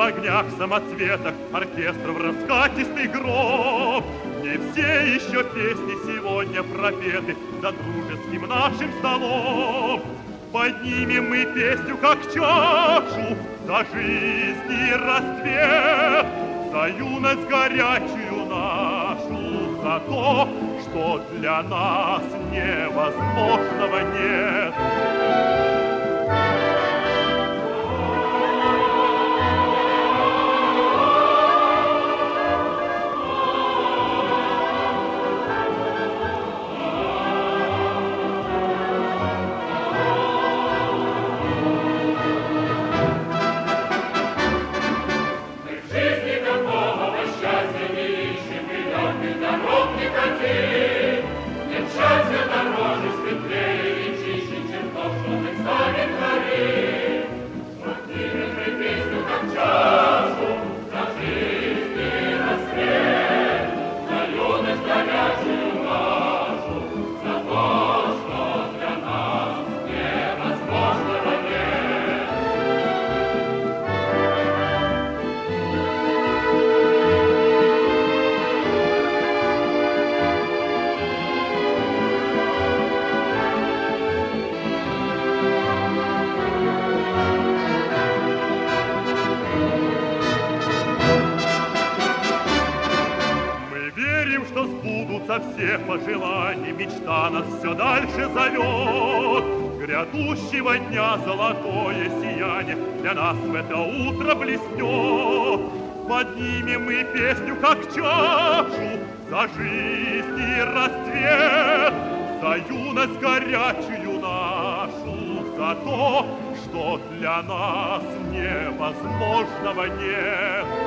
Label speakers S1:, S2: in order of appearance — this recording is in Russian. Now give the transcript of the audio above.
S1: огнях, самоцветах, оркестр в раскатистый гром. Не все еще песни сегодня пропеты за дружеским нашим столом. Поднимем мы песню, как чашу, за жизнь и расцвет, за юность горячую нашу, за то, что для нас невозможного нет. Что сбудутся все пожелания, мечта нас все дальше зовет. Грядущего дня золотое сияние для нас в это утро блеснет. Поднимем мы песню, как чашу, за жизнь и расцвет, за юность горячую нашу, за то, что для нас невозможного нет.